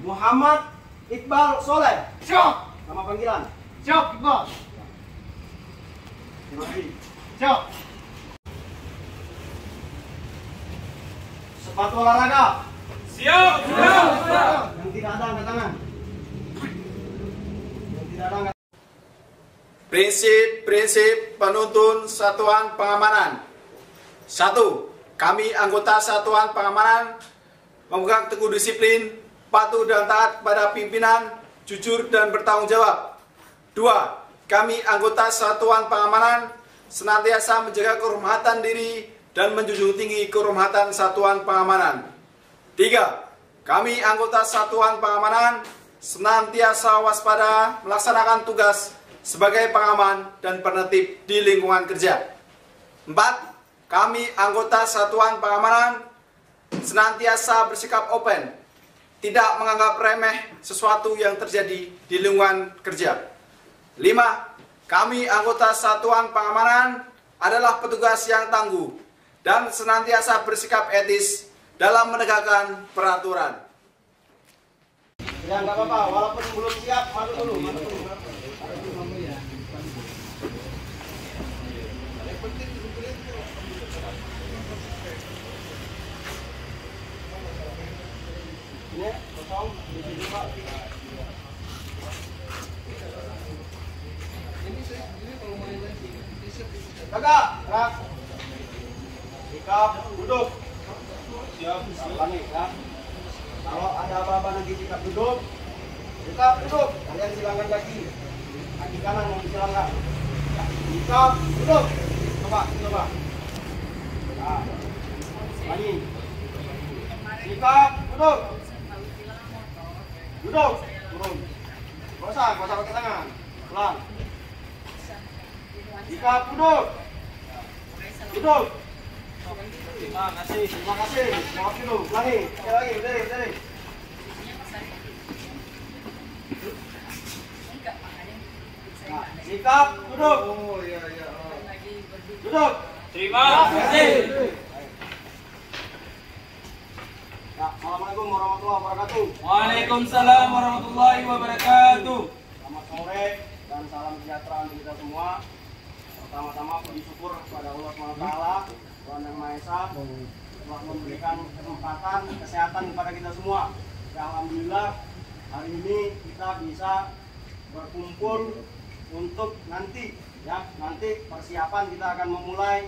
Muhammad Iqbal Soleh. Siap. Nama panggilan. Siap, Iqbal. Terima kasih. Siap. Sepatu olahraga. Siap. Siap. Yang tidak ada angkat tangan. Yang tidak ada angkat. Prinsip-prinsip penuntun Satuan Pengamanan. 1. Kami anggota Satuan Pengamanan memegang teguh disiplin, patuh dan taat pada pimpinan, jujur dan bertanggung jawab. 2. Kami anggota Satuan Pengamanan senantiasa menjaga kehormatan diri dan menjunjung tinggi kehormatan Satuan Pengamanan. 3. Kami anggota Satuan Pengamanan senantiasa waspada melaksanakan tugas sebagai pengaman dan penertib di lingkungan kerja. 4. Kami anggota Satuan Pengamanan senantiasa bersikap open, tidak menganggap remeh sesuatu yang terjadi di lingkungan kerja. 5. Kami anggota Satuan Pengamanan adalah petugas yang tangguh dan senantiasa bersikap etis dalam menegakkan peraturan. Ya nggak apa-apa, walaupun belum siap, maju dulu. Ini kosong, di sini Pak. Kakak, gerak. Sikap, duduk. Siap, ulangi ya. Kalau ada apa-apa nanti sikap duduk. Sikap duduk. Kalian silangkan kaki. Kaki kanan mau disilangkan. Sikap duduk. Coba. Nah, ulangi. Sikap duduk. Duduk. Turun. Kuasa pakai tangan. Pelan. Sikap duduk. Duduk. Terima kasih. Maaf dulu. Ulangi. Sekali lagi. Berdiri. Nah, sikap duduk. Duduk. Terima kasih. Ya, Assalamualaikum warahmatullahi wabarakatuh. Waalaikumsalam warahmatullahi wabarakatuh. Selamat sore dan salam sejahtera untuk kita semua. Pertama-tama puji syukur kepada Allah SWT, Tuhan Yang Maha Esa, telah memberikan kesempatan kesehatan kepada kita semua. Ya, alhamdulillah hari ini kita bisa berkumpul untuk nanti persiapan kita akan memulai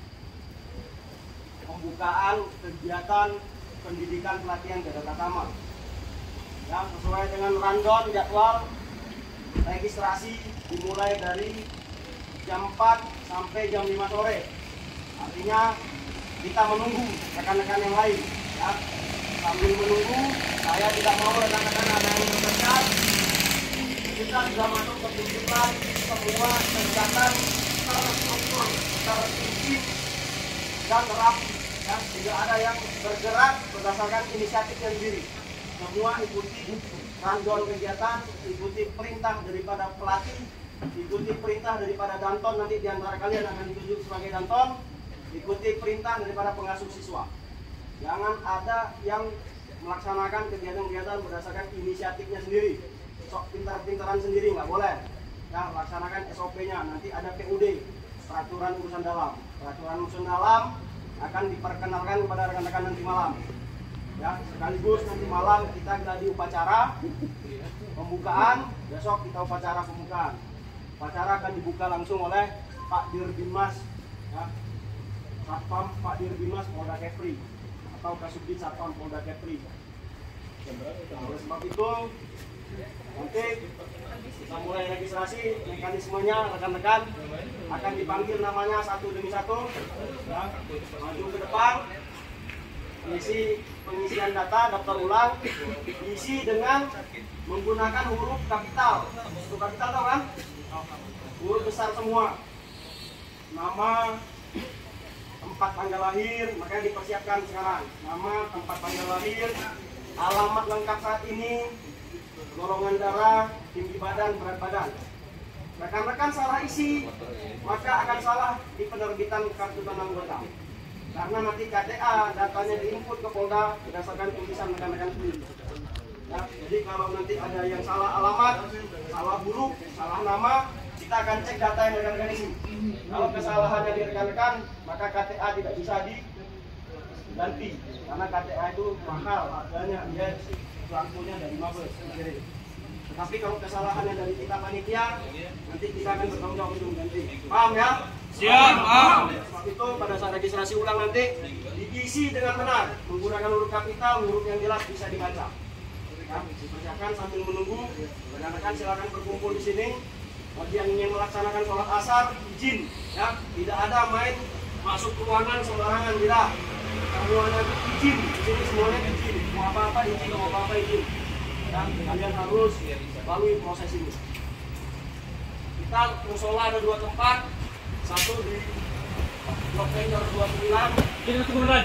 pembukaan kegiatan pendidikan pelatihan Garda Tatama. Ya, sesuai dengan rundown jadwal registrasi dimulai dari jam 4 sampai jam 5 sore. Artinya kita menunggu rekan-rekan yang lain. Ya. Sambil menunggu, saya tidak mau rekan-rekan ada yang berdekat. Kita sudah masuk ke pendidikan semua kegiatan terstruktur, terprinsip dan rapi. Ya, tidak ada yang bergerak berdasarkan inisiatifnya sendiri. Semua ikuti rundown kegiatan, ikuti perintah daripada pelatih, ikuti perintah daripada danton, nanti diantara kalian akan ditunjuk sebagai danton, ikuti perintah daripada pengasuh siswa. Jangan ada yang melaksanakan kegiatan-kegiatan berdasarkan inisiatifnya sendiri, sok pintar-pintaran sendiri, nggak boleh. Ya, laksanakan SOP-nya, nanti ada PUD, peraturan urusan dalam. Peraturan urusan dalam akan diperkenalkan kepada rekan-rekan nanti malam. Ya, sekaligus nanti malam kita gladi upacara pembukaan, besok kita upacara pembukaan. Upacara akan dibuka langsung oleh Pak Dirbinmas, ya, Satpam Pak Dirbinmas Polda Kepri atau Kasubdit Satpam Polda Kepri. Oleh sebab itu nanti kita mulai registrasi, mekanismenya rekan-rekan akan dipanggil namanya satu demi satu, ya, maju ke depan, isi pengisian data, daftar ulang, isi dengan menggunakan huruf kapital. Huruf kapital tau kan? Huruf besar semua. Nama, tempat tanggal lahir, makanya dipersiapkan sekarang. Nama, tempat tanggal lahir, alamat lengkap saat ini, golongan darah, tinggi badan, berat badan. Rekan-rekan salah isi, maka akan salah di penerbitan kartu tanda anggota. Karena nanti KTA datanya diinput ke Polda berdasarkan tulisan rekan-rekan sendiri. Ya, jadi kalau nanti ada yang salah alamat, salah huruf, salah nama, kita akan cek data yang rekan-rekan isi. Kalau kesalahannya di rekan-rekan, maka KTA tidak bisa diganti karena KTA itu mahal harganya, dia belangkonya dari Mabes. Tapi kalau kesalahannya dari kita panitia, nanti kita akan bertanggung jawab untuk mengganti. Paham ya? Siap, paham. Sebab itu pada saat registrasi ulang nanti diisi dengan benar, menggunakan huruf kapital, huruf yang jelas bisa dibaca. Ya, dipersiapkan sambil menunggu. Rekan-rekan silakan berkumpul di sini. Bagi yang ingin melaksanakan sholat asar, izin. Ya, tidak ada main masuk ruangan sembarangan, tidak. Semuanya izin. Di sini semuanya izin. Mau apa-apa izin, mau apa-apa izin. Ya, kalian harus lalui proses ini. Kita musola ada 2 tempat. Satu di Blok Vendor 29. Ini turunan.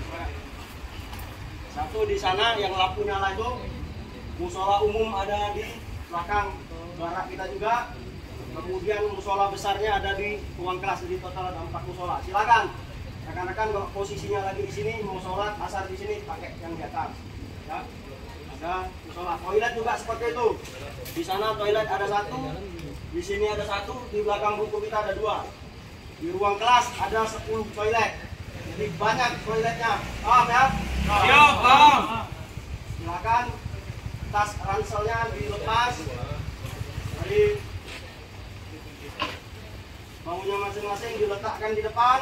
Satu di sana yang lampu nyala itu. Musola umum ada di belakang barak kita juga. Kemudian musola besarnya ada di ruang kelas. Jadi total ada 4 musola. Silakan rekan-rekan kalau posisinya lagi di sini mau sholat asar di sini pakai yang di atas. Ya. Ada musola. Toilet juga seperti itu. Di sana toilet ada 1, di sini ada 1, di belakang buku kita ada 2. Di ruang kelas ada 10 toilet. Jadi banyak toiletnya. Paham ya? Siap, paham. Silakan tas ranselnya dilepas dari baunya masing-masing, diletakkan di depan.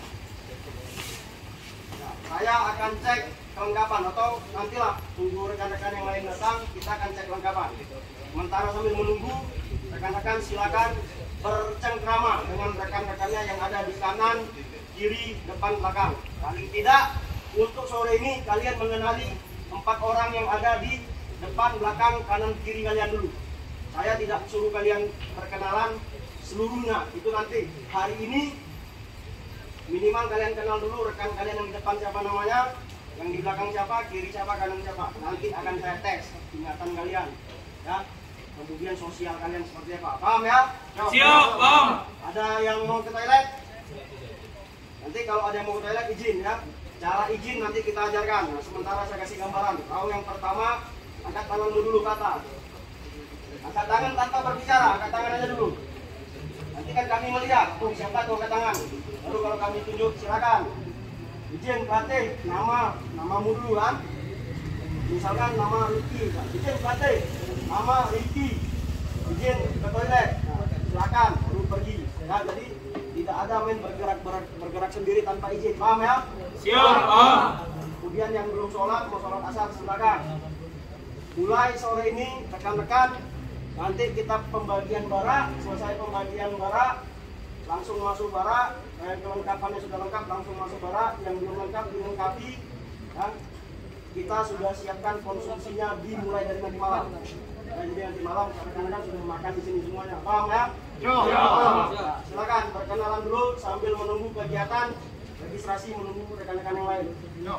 Nah, saya akan cek kelengkapan atau nantilah tunggu rekan-rekan yang lain datang, kita akan cek kelengkapan. Sementara sambil menunggu, rekan-rekan silakan bercengkrama dengan rekan-rekannya yang ada di kanan, kiri, depan, belakang. Paling tidak untuk sore ini kalian mengenali 4 orang yang ada di depan, belakang, kanan, kiri kalian dulu. Saya tidak suruh kalian perkenalan seluruhnya. Itu nanti hari ini minimal kalian kenal dulu rekan kalian yang di depan siapa namanya, yang di belakang siapa, kiri siapa, kanan siapa. Nanti akan saya tes ingatan kalian. Ya. Kemudian sosial kalian seperti apa. Paham ya? Siap, paham. Ada yang mau ke toilet? Nanti kalau ada yang mau ke toilet izin ya. Cara izin nanti kita ajarkan. Nah, sementara saya kasih gambaran. Kalau yang pertama, angkat tanganmu dulu ke atas. Angkat tangan tanpa berbicara, angkat tangan aja dulu. Nanti kan kami melihat, tuh siapa tuh angkat tangan. Lalu kalau kami tunjuk, silakan. Izin pelatih, namamu dulu kan. Misalkan nama Ricky, izin pelatih, nama Ricky. Izin ke toilet, nah, silakan, lalu pergi. Ya, jadi tidak ada main bergerak sendiri tanpa izin, paham ya? Siap, paham. Kemudian yang belum sholat, mau sholat asar silakan. Mulai sore ini rekan-rekan, nanti kita pembagian bara. Selesai pembagian bara, langsung masuk bara. Kelengkapannya sudah lengkap, langsung masuk bara. Yang belum lengkap dilengkapi. Ya. Kita sudah siapkan konsumsinya dimulai dari nanti malam. Ya, jadi nanti malam rekan-rekan sudah makan di sini semuanya, paham ya? Nah, silakan perkenalan dulu sambil menunggu kegiatan registrasi, menunggu rekan-rekan yang lain.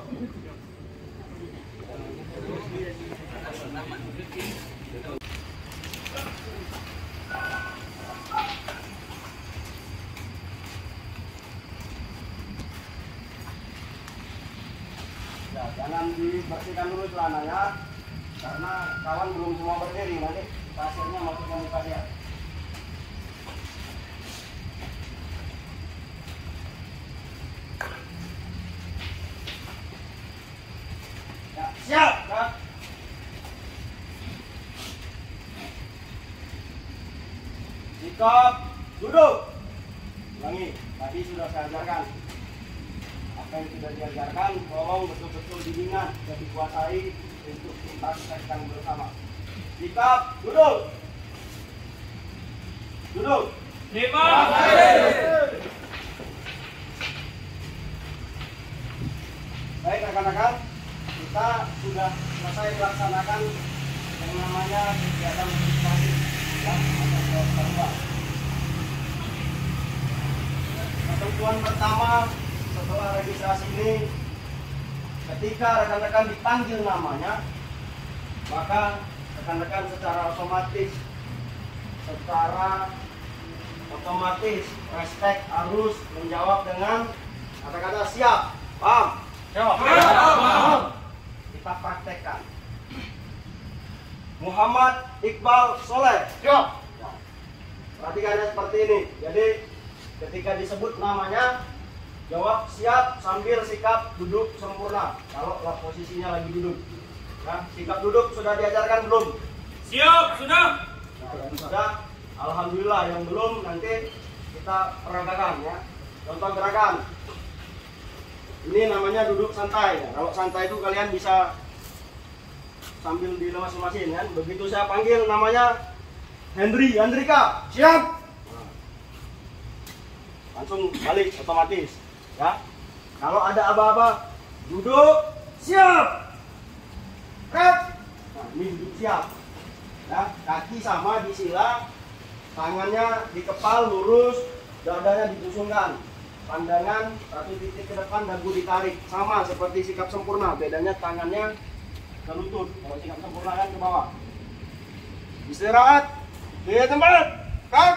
Ya, jangan dibersihkan dulu celananya karena kawan belum semua berdiri, nanti pasirnya masuk ke muka dia. Ya, siap, Kak. Sikap, duduk. Ulangi, tadi sudah saya ajarkan. Apa yang sudah diajarkan, tolong betul-betul diingat dan dikuasai untuk kita selesaikan bersama. Sikap, duduk. Duduk. Terima kasih. Baik rekan-rekan, kita sudah selesai melaksanakan yang namanya kegiatan registrasi ya, atau kedua. Ketentuan pertama setelah registrasi ini, ketika rekan-rekan dipanggil namanya, maka rekan-rekan secara otomatis respect harus menjawab dengan kata-kata siap, paham? Siap, paham. Kita praktekkan. Muhammad Iqbal Soleh. Siap. Perhatikan ya seperti ini. Jadi ketika disebut namanya, jawab siap sambil sikap duduk sempurna. Kalau posisinya lagi duduk. Ya, sikap duduk sudah diajarkan belum? Siap, sudah. Nah, yang sudah, alhamdulillah. Yang belum nanti kita peragakan ya. Contoh gerakan. Ini namanya duduk santai. Ya. Kalau santai itu kalian bisa sambil dilemas-lemasin kan. Begitu saya panggil namanya Hendrika. Siap. Nah, langsung balik otomatis ya. Kalau ada aba-aba, duduk siap. Red. Nah, ini duduk siap. Ya, kaki sama di sila, tangannya di kepal lurus, dadanya dibusungkan. Pandangan 1 titik ke depan, dagu ditarik. Sama seperti sikap sempurna, bedanya tangannya ke lutut. Kalau sikap sempurna kan ke bawah. Istirahat di tempat. Kak.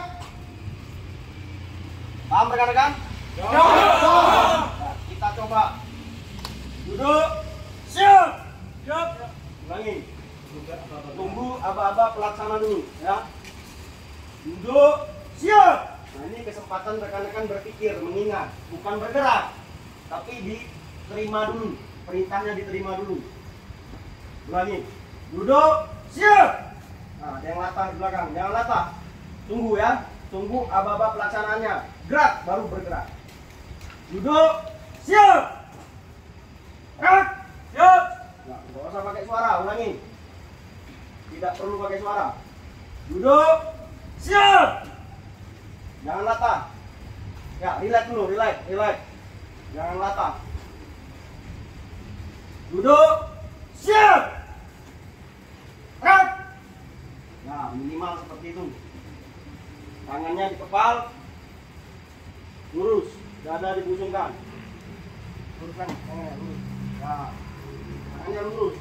Paham rekan-rekan? Nah, kita coba. Duduk. Siap. Siap. Ulangi. Tunggu aba-aba pelaksana dulu ya. Duduk. Siap. Nah, ini kesempatan rekan-rekan berpikir, mengingat, bukan bergerak, tapi diterima dulu. Perintahnya diterima dulu. Ulangi. Duduk. Siap. Nah, ada yang latah di belakang, jangan latah. Tunggu ya. Tunggu aba-aba pelaksanaannya. Gerak baru bergerak. Duduk. Siap. Gerak. Siap. Nah, nggak usah pakai suara, ulangi. Tidak perlu pakai suara. Duduk. Siap. Jangan latah. Ya, relax dulu, relax. Jangan latah. Duduk. Siap. Gerak. Nah, minimal seperti itu. Tangannya di kepal, lurus, dada dibusungkan. Luruskan, tangannya lurus. Nah, tangannya lurus.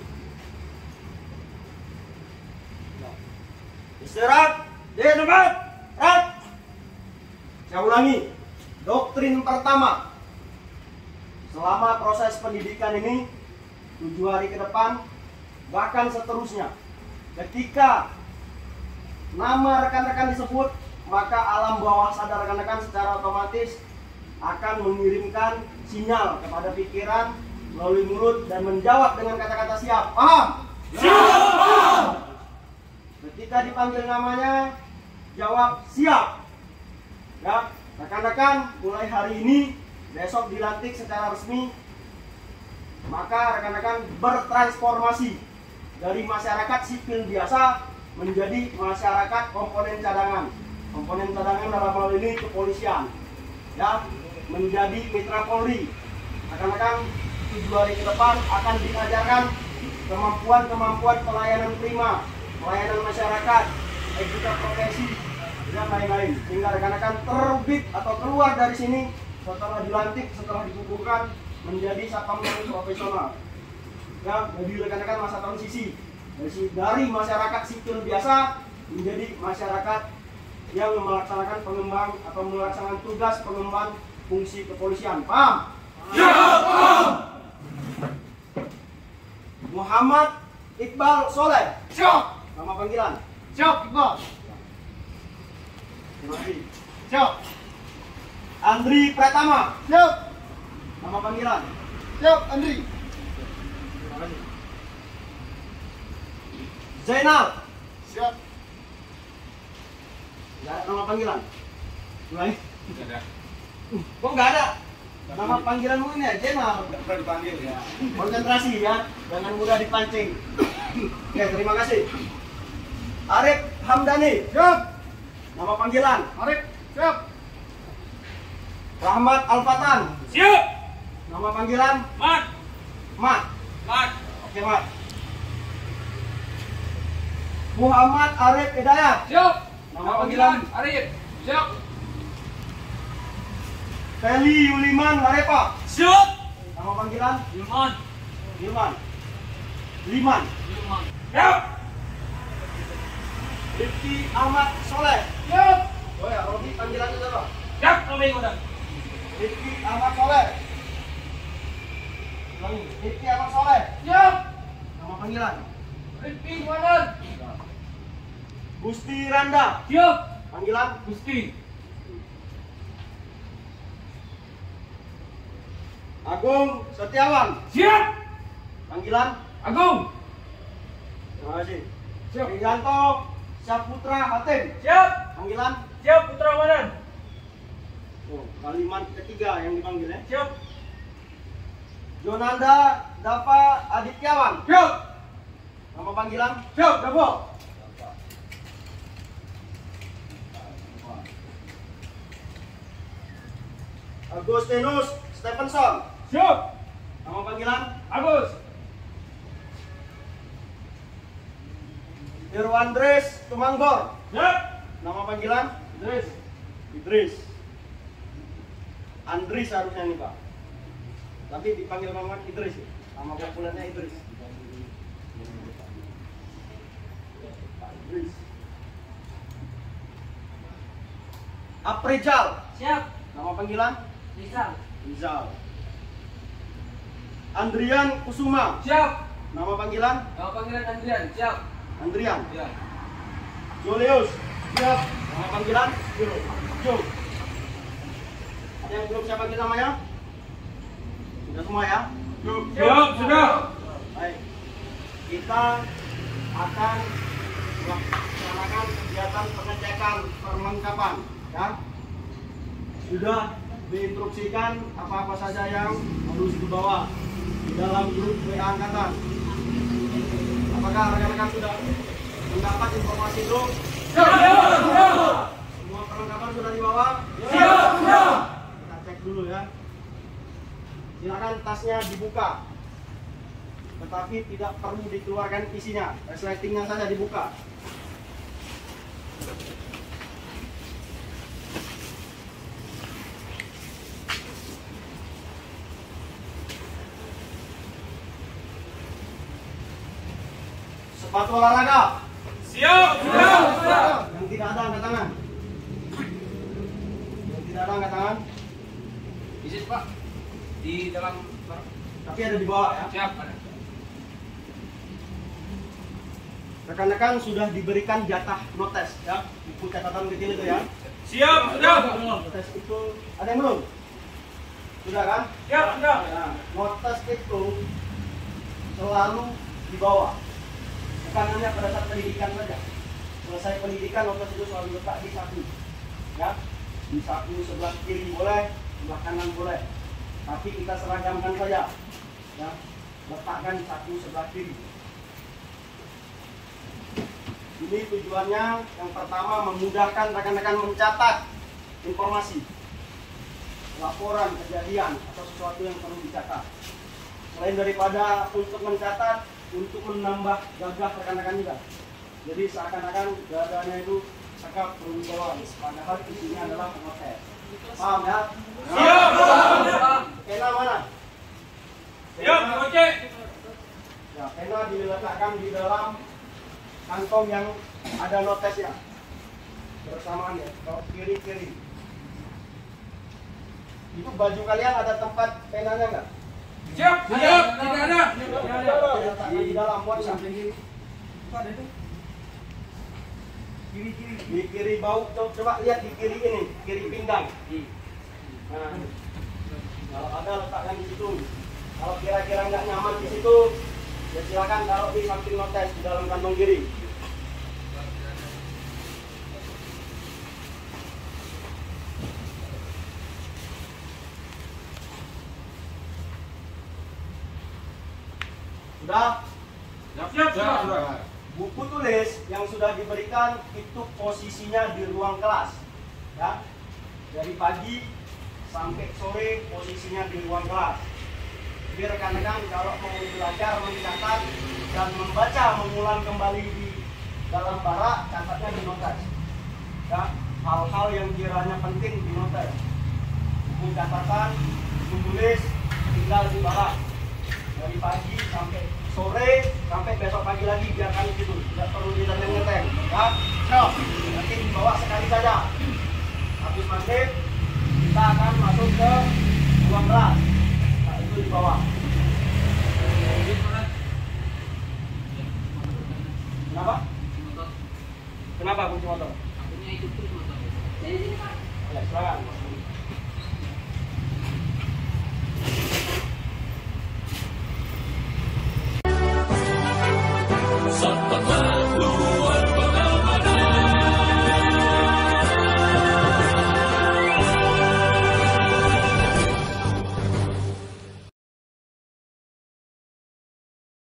Istirahat di tempat. Rat. Saya ulangi. Doktrin pertama. Selama proses pendidikan ini 7 hari ke depan, bahkan seterusnya, ketika nama rekan-rekan disebut, maka alam bawah sadar rekan-rekan secara otomatis akan mengirimkan sinyal kepada pikiran melalui mulut dan menjawab dengan kata-kata siap. Paham? Siap. Ketika dipanggil namanya, jawab siap. Ya, rekan-rekan mulai hari ini, besok dilantik secara resmi, maka rekan-rekan bertransformasi dari masyarakat sipil biasa menjadi masyarakat komponen cadangan. Komponen cadangan dalam hal ini kepolisian, ya, menjadi mitra Polri. Rekan-rekan 7 hari ke depan akan diajarkan kemampuan pelayanan prima, pelayanan masyarakat, etika profesi, dan lain-lain. Sehingga rekan-rekan terbit atau keluar dari sini setelah dilantik, setelah dikukuhkan menjadi satpam profesional. Ya, jadi rekan-rekan masa transisi dari masyarakat sipil biasa menjadi masyarakat yang melaksanakan pengembang atau melaksanakan tugas pengemban fungsi kepolisian. Paham? Ya, paham. Muhammad Iqbal Soleh. Siap. Nama panggilan. Siap, Iqbal. Terima kasih. Siap. Andri Pratama. Siap. Nama panggilan. Siap, Andri. Terima kasih. Zainal. Siap. Nggak ada nama panggilan. Ulangi. Sudah. Kok nggak ada? Nama panggilanmu ini ya, Zainal. Tidak pernah dipanggil ya. Konsentrasi ya, jangan mudah dipancing. Oke, terima kasih. Arif Hamdani. Siap. Nama panggilan. Arif. Siap. Rahmat Alfatan. Siap. Nama panggilan. Mat. Mat. Mat. Oke, Mat. Muhammad Arif Hidayat. Siap. Nama panggilan. Arif. Siap. Feli Yuliman Larepa. Siap. Nama panggilan. Ilman. Hilman. Liman. Ilman. Siap. Rifki Ahmad Soleh. Siap. Oh ya, Robi panggilannya siapa? Siap. Kami udah. Rifki Ahmad Soleh. Ulangi. Rifki Ahmad Soleh. Siap. Nama panggilan. Rifki Wanan. Gusti Randa. Siap. Panggilan Gusti. Agung Setiawan. Siap. Panggilan Agung. terima kasih. Siap. Priyanto Saputra Hatim. Siap. Panggilan Siap Putra Manan. kalimat ketiga yang dipanggil ya. Siap. Jonanda Dava Adityawan. Siap. Nama panggilan Siap. Davo. Agustinus Stephenson. Siap. Nama panggilan Agus. Irwandres Tumanggor. Siap. Nama panggilan Idris. Idris. Andris harusnya nih Pak. Tapi dipanggil Muhammad Idris. Nama populernya Idris. Pak Idris. Aprijal. Siap. Nama panggilan Rizal. Rizal. Andrian Kusuma. Siap. Nama panggilan Nama panggilan Andrian. Siap. Andrian. Siap. Julius. Siap. Nama panggilan Jo. Ada yang belum saya panggil namanya? Sudah semua ya? Siap. Sudah. Baik. Kita akan melaksanakan kegiatan pengecekan perlengkapan, ya. Sudah diinstruksikan apa-apa saja yang harus dibawa di dalam grup WA angkatan. Apakah rekan-rekan sudah mendapat informasi itu? Siap. Semua perlengkapan sudah dibawa? Siap. Kita cek dulu ya. Silakan tasnya dibuka. Tetapi tidak perlu dikeluarkan isinya. Resletingnya saja dibuka. Sepatu olahraga. Siap. Sudah. Yang tidak ada angkat tangan. Yang tidak ada angkat tangan. Isi Pak. Di dalam. Tapi ada di bawah ya. Siap. Ada. Rekan-rekan sudah diberikan jatah notes ya. Buku catatan kecil itu ya. Siap. Sudah. Notes itu ada yang belum? Sudah kan? Siap. Sudah. Nah, notes itu selalu dibawa. Bukan hanya pada saat pendidikan saja. Selesai pendidikan, notes itu selalu letak di saku. Ya, di saku sebelah kiri boleh, sebelah kanan boleh. Tapi kita seragamkan saja. Ya, letakkan saku sebelah kiri. Ini tujuannya yang pertama memudahkan rekan-rekan mencatat informasi, laporan kejadian atau sesuatu yang perlu dicatat. Selain daripada untuk mencatat, untuk menambah gagah rekan-rekan juga. Jadi seakan-akan dadanya itu cakap berwibawa, padahal isinya adalah pengotes. Paham ya? Siap. Pena mana? Siap. Oke. Ya, pena diletakkan di dalam kantong yang ada notesnya bersamaan ya, kiri-kiri. Itu baju kalian ada tempat penanya nggak? Siap. Siap. Tidak ada. Di dalam botnya. Di kiri bau, coba lihat di kiri ini, kiri pinggang. Nah, kalau ada letakkan di situ. Kalau kira-kira nggak nyaman di situ, ya silakan taruh di samping notes di dalam kantong kiri. Sudah? Siap. Sudah. Buku tulis yang sudah diberikan itu posisinya di ruang kelas, ya. Dari pagi sampai sore posisinya di ruang kelas. Jadi rekan-rekan kalau mau belajar mencatat dan membaca mengulang kembali di dalam barak, catatnya di notes. Ya, hal-hal yang kiranya penting di notes. Buku catatan, tulis tinggal di barak. Dari pagi sampai sore sampai besok pagi lagi biarkan itu, tidak perlu ditenteng-tenteng, ya. So, nanti dibawa sekali saja. Habis maghrib kita akan masuk ke ruang kelas. Nah, itu dibawa. Kenapa? Kenapa kunci motor? Takutnya itu terus motor. Ya, silakan.